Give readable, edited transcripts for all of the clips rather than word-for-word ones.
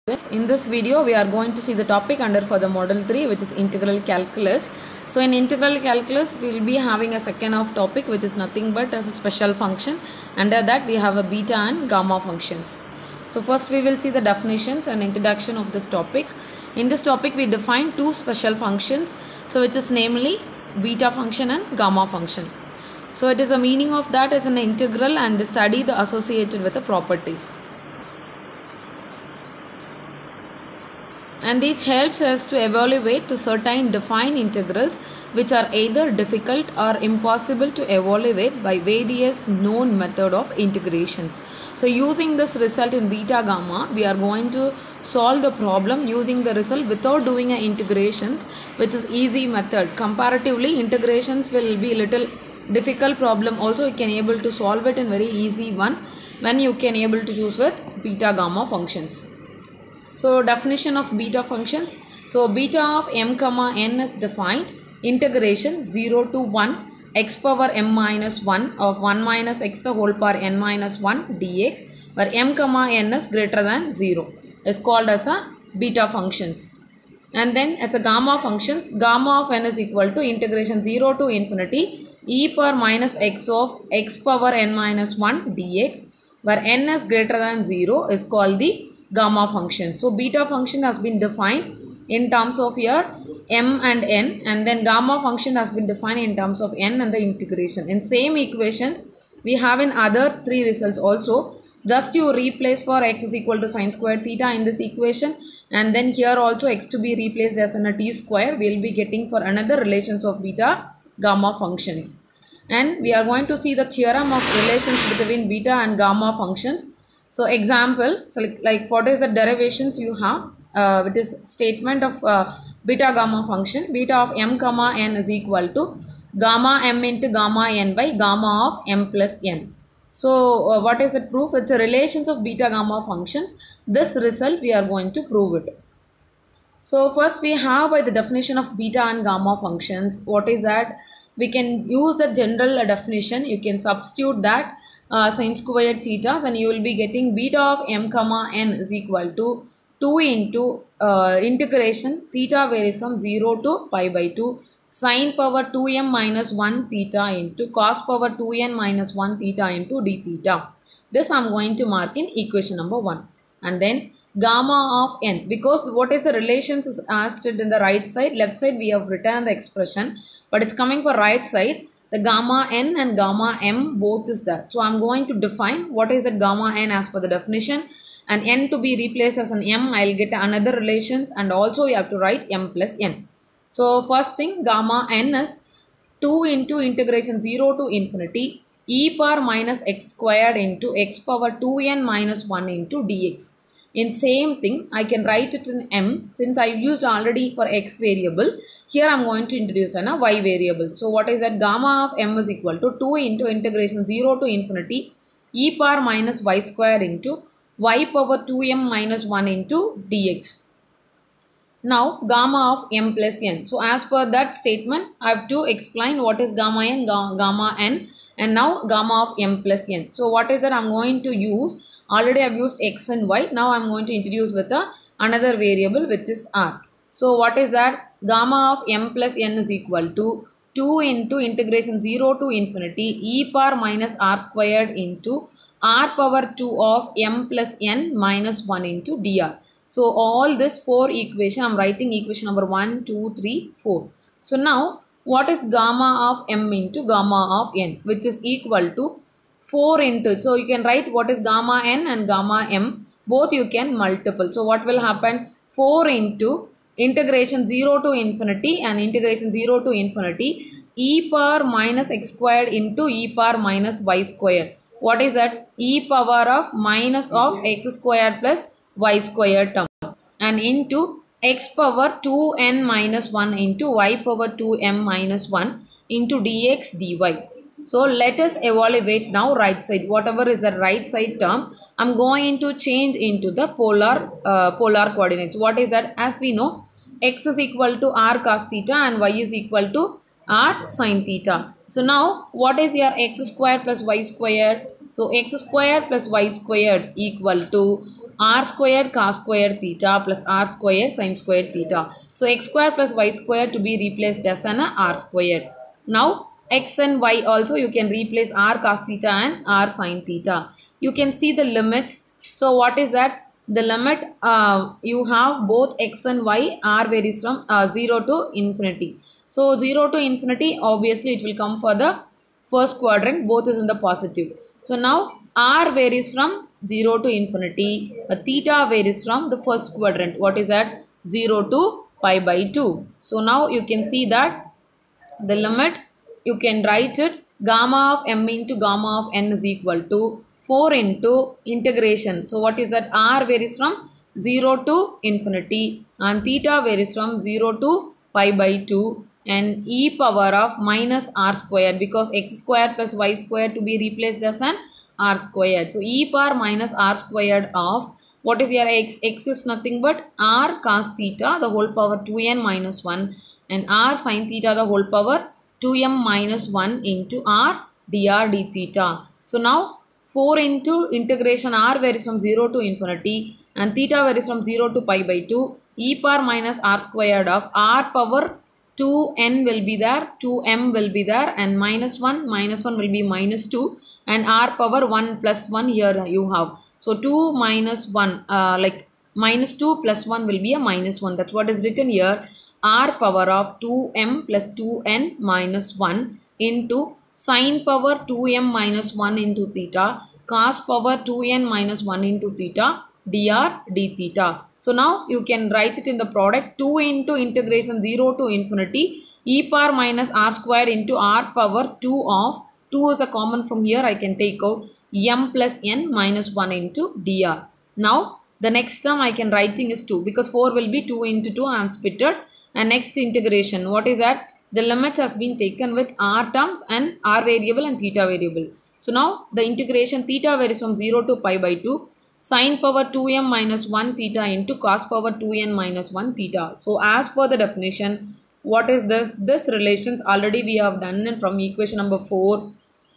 Yes, in this video we are going to see the topic under for the model 3, which is integral calculus. So in integral calculus we will be having a second of topic, which is nothing but as a special function. Under that we have a beta and gamma functions. So first we will see the definitions and introduction of this topic. In this topic we define two special functions, so which is namely beta function and gamma function. So it is a meaning of that is an integral and the study the associated with the properties. And this helps us to evaluate the certain defined integrals which are either difficult or impossible to evaluate by various known method of integrations. So using this result in beta gamma, we are going to solve the problem using the result without doing a integrations, which is easy method. Comparatively, integrations will be little difficult problem. Also, you can able to solve it in very easy one when you can able to choose with beta gamma functions. So definition of beta functions. So beta of m comma n is defined integration 0 to 1 x power m minus 1 of 1 minus x the whole power n minus 1 dx, where m comma n is greater than 0 is called as a beta functions. And then as a gamma functions, gamma of n is equal to integration 0 to infinity e power minus x of x power n minus 1 dx, where n is greater than 0 is called the gamma function. So beta function has been defined in terms of your m and n, and then gamma function has been defined in terms of n and the integration. In same equations we have in other three results also. Just you replace for x is equal to sine squared theta in this equation, and then here also x to be replaced as in a t square. We will be getting for another relations of beta gamma functions. And we are going to see the theorem of relations between beta and gamma functions. So example, so like what is the derivations you have with this statement of beta gamma function. Beta of m comma n is equal to gamma m into gamma n by gamma of m plus n. So what is the proof? It's a relations of beta gamma functions. This result we are going to prove it. So first we have by the definition of beta and gamma functions. What is that? We can use the general definition. You can substitute that sine squared theta, and you will be getting beta of m comma n is equal to 2 into integration theta varies from 0 to pi by 2 sine power 2m minus 1 theta into cos power 2n minus 1 theta into d theta. This I am going to mark in equation number 1. And then gamma of n, because what is the relations is asked in the right side. Left side we have written the expression, but it's coming for right side. The gamma n and gamma m both is there. So I am going to define what is that gamma n as per the definition, and n to be replaced as an m. I will get another relations, and also you have to write m plus n. So first thing, gamma n is 2 into integration 0 to infinity e power minus x squared into x power 2n minus 1 into dx. In same thing, I can write it in m, since I used already for x variable. Here I am going to introduce a y variable. So what is that? Gamma of m is equal to 2 into integration 0 to infinity e power minus y square into y power 2m minus 1 into dx. Now gamma of m plus n. So as per that statement, I have to explain what is gamma n, gamma n, and now gamma of m plus n. So what is that? I am going to use, already I have used x and y. Now I am going to introduce with another variable which is r. So what is that? Gamma of m plus n is equal to 2 into integration 0 to infinity e power minus r squared into r power 2 of m plus n minus 1 into dr. So all this 4 equation, I am writing equation number 1, 2, 3, 4. So now what is gamma of m into gamma of n, which is equal to 4 into, so you can write what is gamma n and gamma m, both you can multiple. So what will happen? 4 into integration 0 to infinity and integration 0 to infinity e power minus x squared into e power minus y squared. What is that? E power of minus of x squared plus y squared term, and into x power 2n minus 1 into y power 2m minus 1 into dx dy. So let us evaluate now right side. Whatever is the right side term, I am going to change into the polar coordinates. What is that? As we know, x is equal to r cos theta and y is equal to r sin theta. So now what is your x square plus y squared? So x squared plus y squared equal to r squared cos squared theta plus r squared sin squared theta. So x square plus y square to be replaced as an r squared. Now x and y also you can replace r cos theta and r sin theta. You can see the limits. So what is that? The limit you have both x and y r varies from 0 to infinity. So 0 to infinity, obviously it will come for the first quadrant, both is in the positive. So now r varies from 0 to infinity, theta varies from the first quadrant. What is that? 0 to pi by 2. So now you can see that the limit, you can write it, gamma of m into gamma of n is equal to 4 into integration. So what is that? R varies from 0 to infinity and theta varies from 0 to pi by 2 and e power of minus r squared, because x squared plus y squared to be replaced as an r squared. So e power minus r squared of, what is your x? X is nothing but r cos theta the whole power 2n minus 1 and r sin theta the whole power 2m minus 1 into r dr d theta. So now 4 into integration, r varies from 0 to infinity and theta varies from 0 to pi by 2, e power minus r squared of r power 2n will be there, 2m will be there and minus 1 will be minus 2 and r power 1 plus 1 here you have. So 2 minus 1 like minus 2 plus 1 will be a minus 1. That's what is written here. R power of 2m plus 2n minus 1 into sin power 2m minus 1 into theta, cos power 2n minus 1 into theta, dr d theta. So now you can write it in the product, 2 into integration 0 to infinity e power minus r squared into r power 2 of, 2 is a common from here, I can take out m plus n minus 1 into dr. Now the next term I can writing is 2, because 4 will be 2 into 2 and splitted. And next integration, what is that? The limits has been taken with r terms and r variable and theta variable. So now the integration, theta varies from 0 to pi by 2, sin power 2m minus 1 theta into cos power 2n minus 1 theta. So as per the definition, what is this? This relations already we have done it from equation number 4.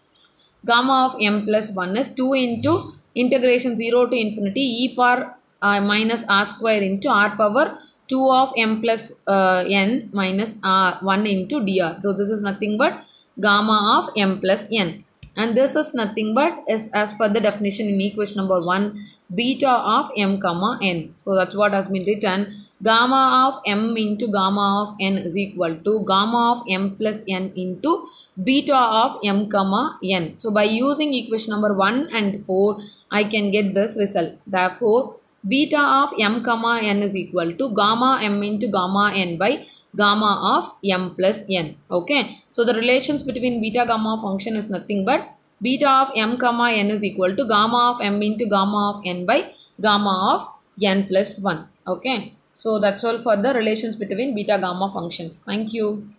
Gamma of m plus 1 is 2 into integration 0 to infinity e power minus r square into r power 2 of m plus n minus r 1 into dr. So this is nothing but gamma of m plus n. And this is nothing but is as per the definition in equation number 1, beta of m comma n. So that's what has been written. Gamma of m into gamma of n is equal to gamma of m plus n into beta of m comma n. So by using equation number 1 and 4, I can get this result. Therefore, beta of m comma n is equal to gamma m into gamma n by gamma of m plus n. Okay. So the relations between beta gamma function is nothing but beta of m comma n is equal to gamma of m into gamma of n by gamma of n plus 1. Okay. So that's all for the relations between beta gamma functions. Thank you.